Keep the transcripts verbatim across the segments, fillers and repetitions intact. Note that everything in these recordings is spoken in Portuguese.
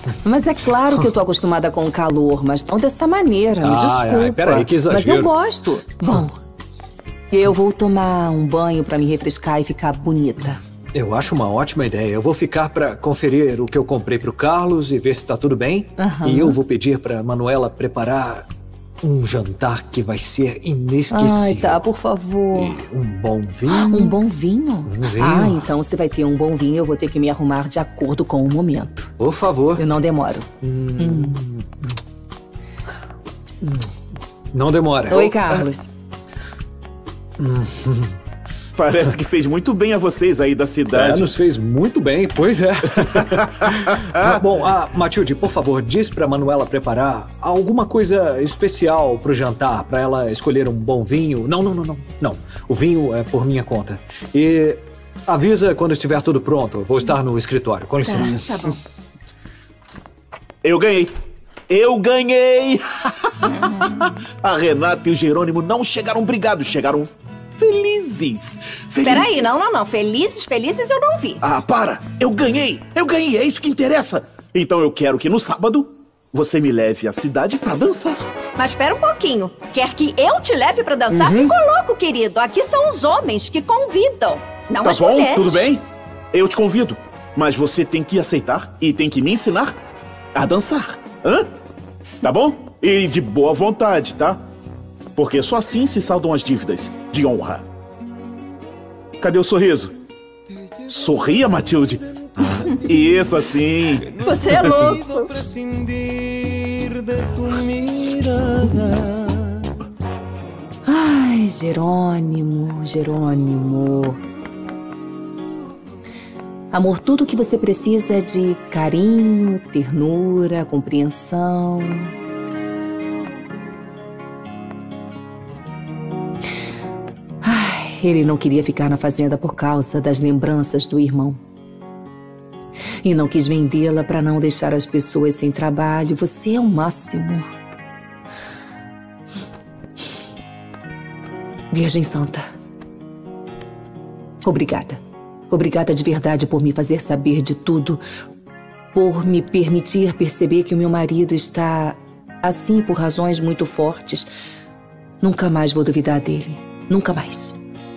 Mas é claro que eu tô acostumada com o calor, mas não dessa maneira, me Ai, desculpa. ai, peraí, que exagero. Mas eu gosto. Bom, eu vou tomar um banho pra me refrescar e ficar bonita. Eu acho uma ótima ideia. Eu vou ficar pra conferir o que eu comprei pro Carlos e ver se tá tudo bem. Aham. E eu vou pedir pra Manuela preparar um jantar que vai ser inesquecível. Ai, tá, por favor. E um bom vinho. Um bom vinho? Um vinho. Ah, então se vai ter um bom vinho, eu vou ter que me arrumar de acordo com o momento. Por favor. Eu não demoro. Hum. Hum. Não demora. Oi, Carlos. Parece que fez muito bem a vocês aí da cidade. É, nos fez muito bem, pois é. ah, bom, ah, Matilde, por favor, diz pra Manuela preparar alguma coisa especial pro jantar, pra ela escolher um bom vinho. Não, não, não, não. Não, o vinho é por minha conta. E avisa quando estiver tudo pronto. Eu vou estar no escritório, com licença. Tá, tá bom. Eu ganhei. Eu ganhei! A Renata e o Jerônimo não chegaram brigados, chegaram felizes. Felizes. Peraí, não, não, não. Felizes, felizes eu não vi. Ah, para! Eu ganhei! Eu ganhei! É isso que interessa! Então eu quero que no sábado você me leve à cidade pra dançar. Mas espera um pouquinho. Quer que eu te leve pra dançar? Uhum. Ficou louco, querido. Aqui são os homens que convidam, não Tá as bom? mulheres. Tudo bem? Eu te convido. Mas você tem que aceitar e tem que me ensinar a dançar. Hã? Tá bom? E de boa vontade, tá? Porque só assim se saldam as dívidas de honra. Cadê o sorriso? Sorria, Matilde. Isso assim. Você é louco. Ai, Jerônimo, Jerônimo. Amor, tudo que você precisa é de carinho, ternura, compreensão. Ai, ele não queria ficar na fazenda por causa das lembranças do irmão. E não quis vendê-la para não deixar as pessoas sem trabalho. Você é o máximo. Virgem Santa. Obrigada. Obrigada de verdade por me fazer saber de tudo, por me permitir perceber que o meu marido está assim por razões muito fortes. Nunca mais vou duvidar dele. Nunca mais.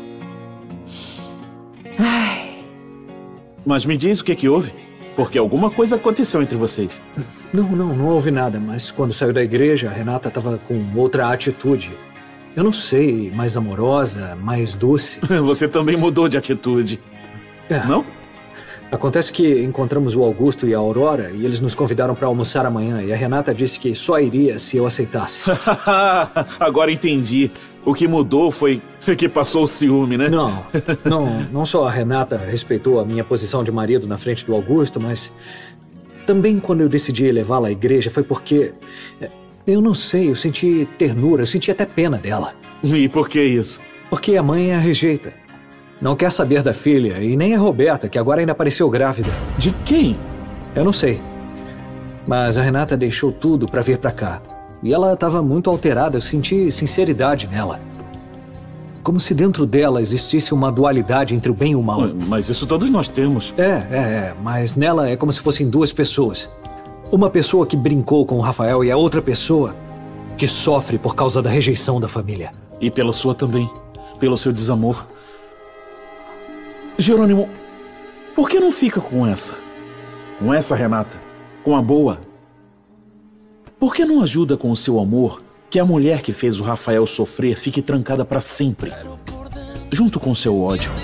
Ai. Mas me diz o que que houve? Porque alguma coisa aconteceu entre vocês. Não, não, não houve nada, mas quando saiu da igreja, a Renata estava com outra atitude. Eu não sei, mais amorosa, mais doce. Você também mudou de atitude. É. Não? Acontece que encontramos o Augusto e a Aurora e eles nos convidaram para almoçar amanhã. E a Renata disse que só iria se eu aceitasse. Agora entendi. O que mudou foi que passou o ciúme, né? Não, não, não só a Renata respeitou a minha posição de marido na frente do Augusto, mas também quando eu decidi levá-la à igreja foi porque... Eu não sei, eu senti ternura, eu senti até pena dela. E por que isso? Porque a mãe a rejeita. Não quer saber da filha, e nem a Roberta, que agora ainda apareceu grávida. De quem? Eu não sei. Mas a Renata deixou tudo pra vir pra cá. E ela estava muito alterada, eu senti sinceridade nela. Como se dentro dela existisse uma dualidade entre o bem e o mal. Mas isso todos nós temos. É, é, é. Mas nela é como se fossem duas pessoas. Uma pessoa que brincou com o Rafael e a outra pessoa que sofre por causa da rejeição da família. E pela sua também. Pelo seu desamor. Jerônimo, por que não fica com essa? Com essa, Renata? Com a boa? Por que não ajuda com o seu amor que a mulher que fez o Rafael sofrer fique trancada para sempre? Junto com o seu ódio.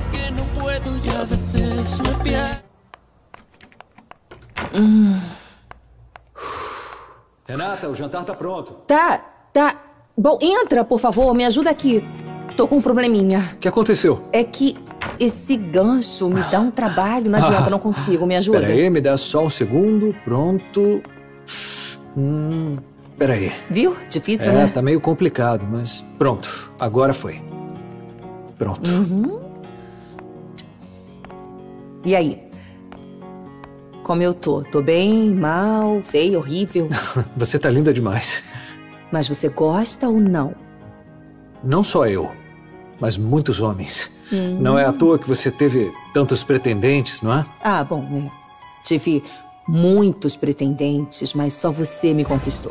Hum. Renata, o jantar tá pronto. Tá, tá. Bom, entra, por favor, me ajuda aqui. Tô com um probleminha. O que aconteceu? É que esse gancho me dá um trabalho. Não adianta, Ah. não consigo. Me ajuda. Peraí, me dá só um segundo. Pronto. Hum, peraí. Viu? Difícil, É, né? tá meio complicado, mas pronto. Agora foi. Pronto. Uhum. E aí? Como eu tô? Tô bem, mal, feio, horrível? Você tá linda demais. Mas você gosta ou não? Não só eu, mas muitos homens. Hum. Não é à toa que você teve tantos pretendentes, não é? Ah, bom, é. Tive muitos pretendentes, mas só você me conquistou.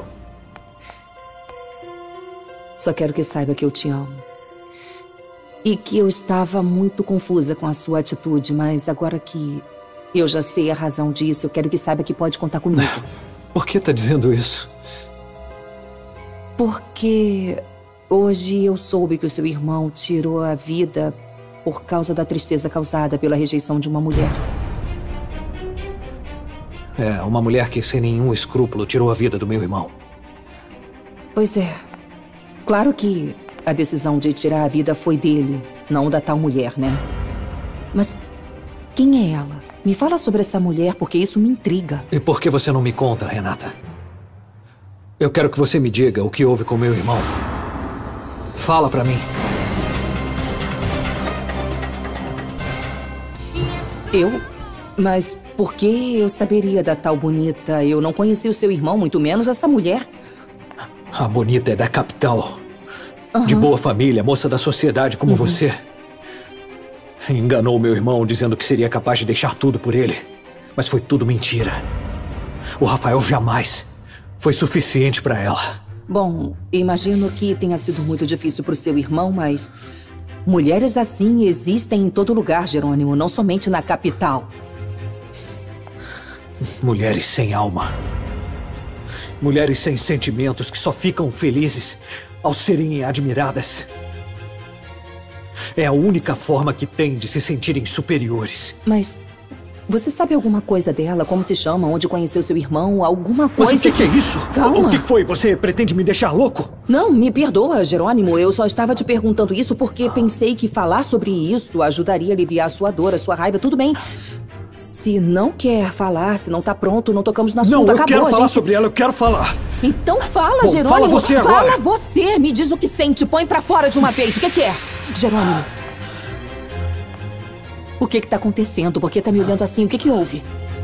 Só quero que saiba que eu te amo. E que eu estava muito confusa com a sua atitude, mas agora que eu já sei a razão disso, eu quero que saiba que pode contar comigo. Por que tá dizendo isso? Porque hoje eu soube que o seu irmão tirou a vida por causa da tristeza causada pela rejeição de uma mulher. É, uma mulher que sem nenhum escrúpulo tirou a vida do meu irmão. Pois é. Claro que a decisão de tirar a vida foi dele, não da tal mulher, né? Mas quem é ela? Me fala sobre essa mulher, porque isso me intriga. E por que você não me conta, Renata? Eu quero que você me diga o que houve com meu irmão. Fala pra mim. Eu? Mas por que eu saberia da tal Bonita? Eu não conheci o seu irmão, muito menos essa mulher. A Bonita é da capital. Uhum. De boa família, moça da sociedade como uhum. você. Enganou meu irmão dizendo que seria capaz de deixar tudo por ele. Mas foi tudo mentira. O Rafael jamais foi suficiente pra ela. Bom, imagino que tenha sido muito difícil pro seu irmão, mas mulheres assim existem em todo lugar, Jerônimo, não somente na capital. Mulheres sem alma. Mulheres sem sentimentos que só ficam felizes ao serem admiradas. É a única forma que tem de se sentirem superiores. Mas você sabe alguma coisa dela? Como se chama? Onde conheceu seu irmão? Alguma coisa? Mas o que, que é isso? Calma. O que foi? Você pretende me deixar louco? Não, me perdoa, Jerônimo. Eu só estava te perguntando isso porque pensei que falar sobre isso ajudaria a aliviar a sua dor, a sua raiva. Tudo bem. Se não quer falar, se não tá pronto, não tocamos no assunto. Não, eu Acabou, quero falar gente... sobre ela, eu quero falar. Então fala, Bom, Jerônimo. Fala você agora. Fala você. Me diz o que sente. Põe pra fora de uma vez. O que, que é? Jerônimo. O que que tá acontecendo? Por que tá me olhando assim? O que que houve?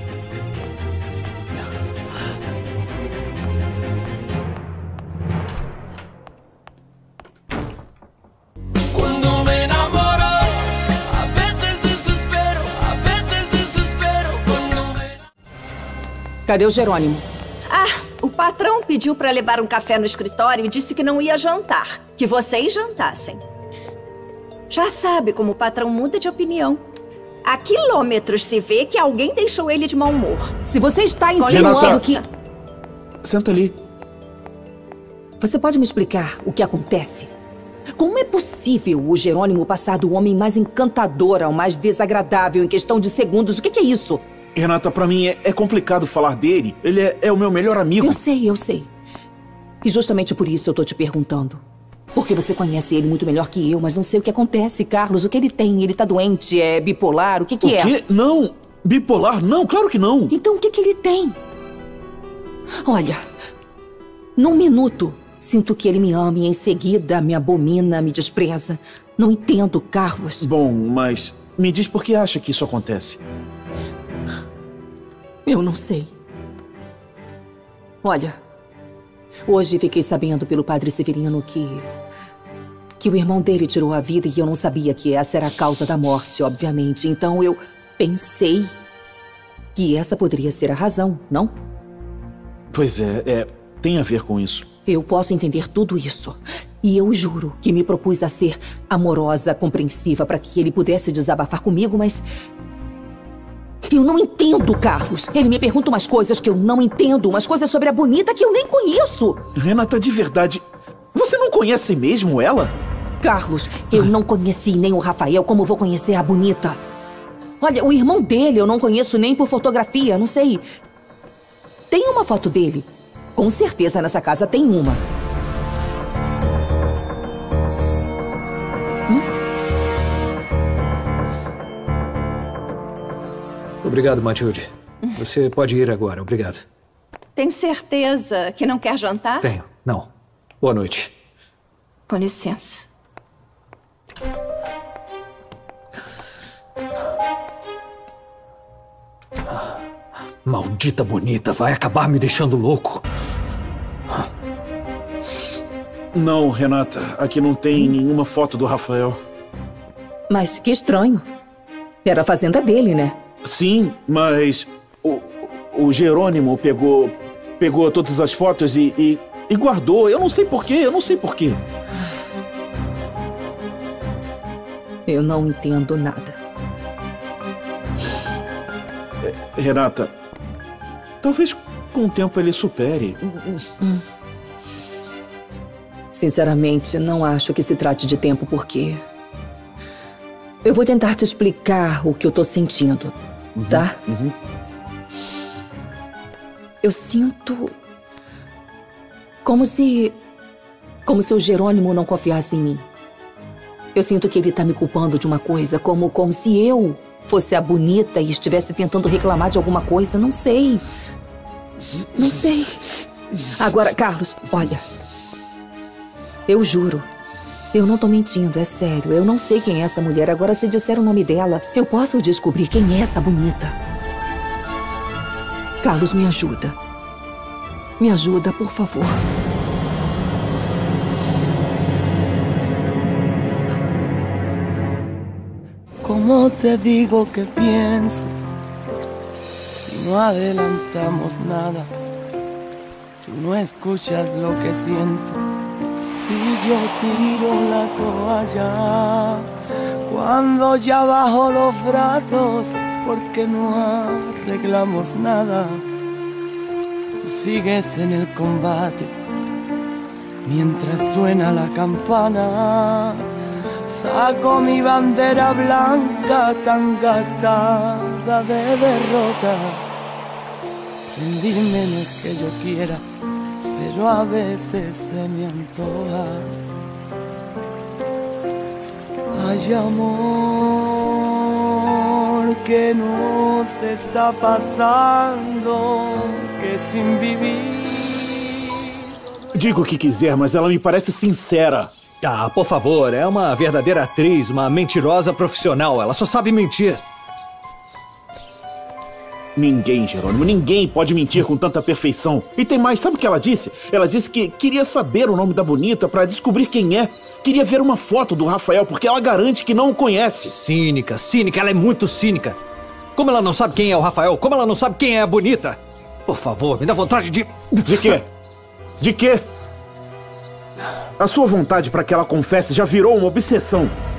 Cadê o Jerônimo? Ah, o patrão pediu pra levar um café no escritório e disse que não ia jantar. Que vocês jantassem. Já sabe como o patrão muda de opinião. Há quilômetros se vê que alguém deixou ele de mau humor. Se você está insinuando que... Senta ali. Você pode me explicar o que acontece? Como é possível o Jerônimo passar do homem mais encantador ao mais desagradável em questão de segundos? O que, que é isso? Renata, pra mim é, é complicado falar dele. Ele é, é o meu melhor amigo. Eu sei, eu sei. E justamente por isso eu tô te perguntando. Porque você conhece ele muito melhor que eu, mas não sei o que acontece, Carlos. O que ele tem? Ele tá doente? É bipolar? O que que é? O quê? Não. Bipolar? Não, claro que não. Então o que que ele tem? Olha, num minuto, sinto que ele me ama e em seguida me abomina, me despreza. Não entendo, Carlos. Bom, mas me diz por que acha que isso acontece. Eu não sei. Olha, hoje fiquei sabendo pelo padre Severino que... que o irmão dele tirou a vida e eu não sabia que essa era a causa da morte, obviamente. Então eu pensei que essa poderia ser a razão, não? Pois é, é, tem a ver com isso. Eu posso entender tudo isso. E eu juro que me propus a ser amorosa, compreensiva, para que ele pudesse desabafar comigo, mas... eu não entendo, Carlos. Ele me pergunta umas coisas que eu não entendo, umas coisas sobre a Bonita que eu nem conheço. Renata, de verdade, você não conhece mesmo ela? Carlos, eu não conheci nem o Rafael, como vou conhecer a Bonita? Olha, o irmão dele eu não conheço nem por fotografia, não sei. Tem uma foto dele. Com certeza nessa casa tem uma. Hum? Obrigado, Matilde. Você pode ir agora, obrigado. Tem certeza que não quer jantar? Tenho, não. Boa noite. Com licença. Maldita Bonita, vai acabar me deixando louco. Não, Renata, aqui não tem nenhuma foto do Rafael. Mas que estranho. Era a fazenda dele, né? Sim, mas o, o Jerônimo pegou, pegou todas as fotos e, e, e guardou. Eu não sei porquê, eu não sei porquê. Eu não entendo nada. É, Renata, talvez com o tempo ele supere. Hum. Sinceramente, não acho que se trate de tempo, porque... Eu vou tentar te explicar o que eu tô sentindo, uhum, tá? Uhum. Eu sinto... Como se... Como se o Jerônimo não confiasse em mim. Eu sinto que ele tá me culpando de uma coisa, como, como se eu fosse a bonita e estivesse tentando reclamar de alguma coisa. Não sei. Não sei. Agora, Carlos, olha. Eu juro. Eu não tô mentindo, é sério. Eu não sei quem é essa mulher. Agora, se disser o nome dela, eu posso descobrir quem é essa bonita. Carlos, me ajuda. Me ajuda, por favor. ¿Cómo te digo que pienso? Si no adelantamos nada, tú no escuchas lo que siento y yo tiro la toalla. Cuando ya bajo los brazos, porque no arreglamos nada, tú sigues en el combate mientras suena la campana. Saco mi bandera blanca tan gastada de derrota. Rendirme no es que yo quiera, pero a veces se me antoja. Ay, amor, ¿qué nos está pasando? Que sin vivir... Diga o que quiser, mas ela me parece sincera. Ah, por favor, é uma verdadeira atriz, uma mentirosa profissional. Ela só sabe mentir. Ninguém, Jerônimo, ninguém pode mentir com tanta perfeição. E tem mais, sabe o que ela disse? Ela disse que queria saber o nome da bonita pra descobrir quem é. Queria ver uma foto do Rafael, porque ela garante que não o conhece. Cínica, cínica, ela é muito cínica. Como ela não sabe quem é o Rafael? Como ela não sabe quem é a bonita? Por favor, me dá vontade de... De quê? De quê? A sua vontade para que ela confesse já virou uma obsessão.